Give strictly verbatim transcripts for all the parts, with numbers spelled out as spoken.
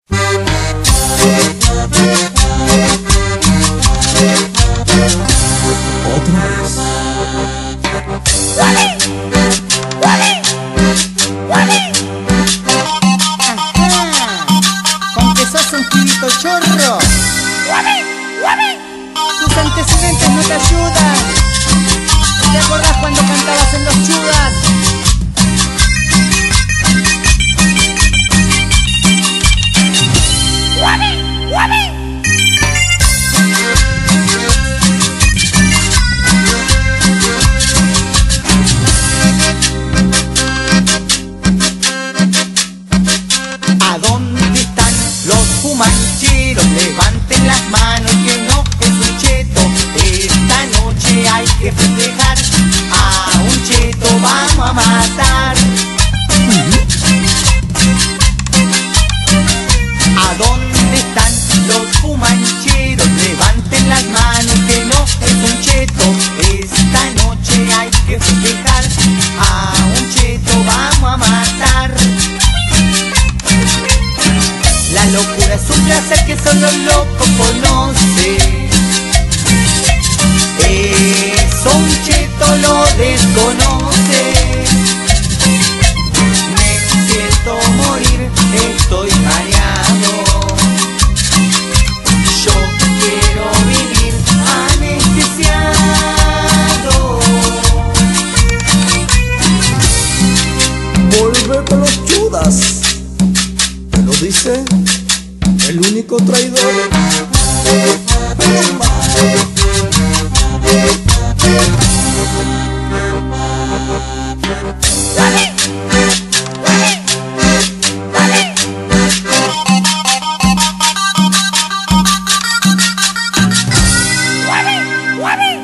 Chorro, tus antecedentes no te ayudan. ¿Te acordás cuando cantabas en los Chudas? ¿A dónde están los fumancheros? Levanten las manos que no es un cheto. Esta noche hay que festejar. A un cheto vamos a matar. ¿A dónde están los fumancheros? Levanten las manos que no es un cheto. Esta noche hay que festejar. A un cheto vamos a matar. La locura es un placer que solo loco conoce. Eso un cheto lo desconoce. Me siento morir, estoy mareado. Yo quiero vivir anestesiado. Volver con los Chudas. ¿Te lo dice el único traidor? Dale, dale, dale. Guave, guave.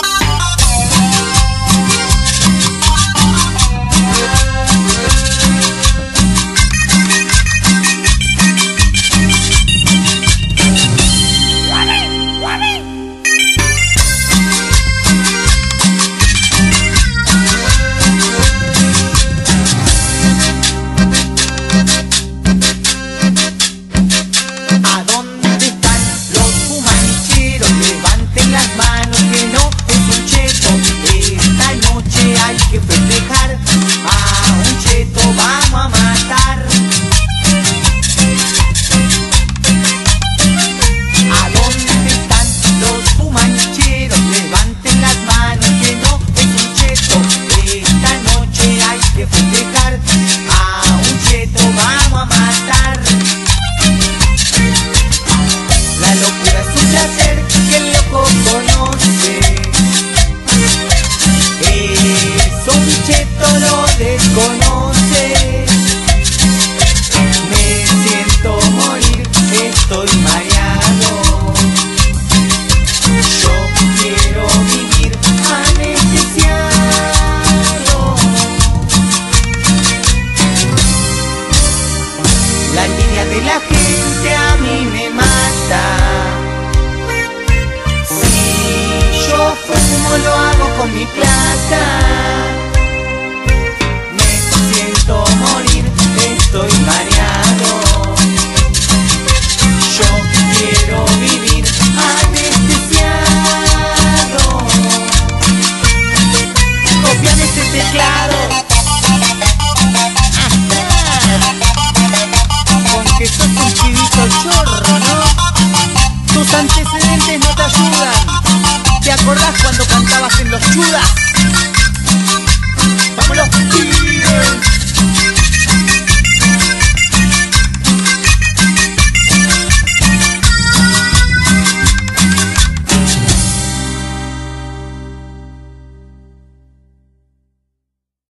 Con mi plata me siento morir, estoy mareado. Yo quiero vivir anestesiado. Copiame este teclado. Con que sos un chivito chorro, ¿no? Tus antecedentes no te ayudan. ¿Te acordás cuando cantabas en los Chudas? ¡Vámonos, pibes!